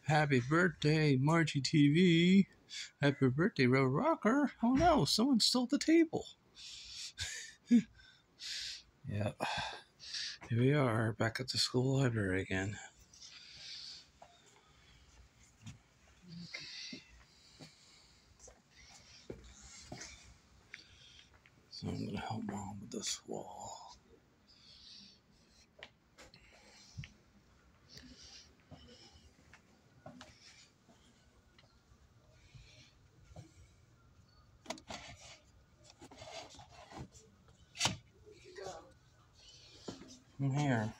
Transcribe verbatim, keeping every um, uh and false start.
Happy birthday, Margie T V. Happy birthday, Road Rocker. Oh no, someone stole the table. Yep. Here we are, back at the school library again. So I'm going to help Mom with this wall. I'm here.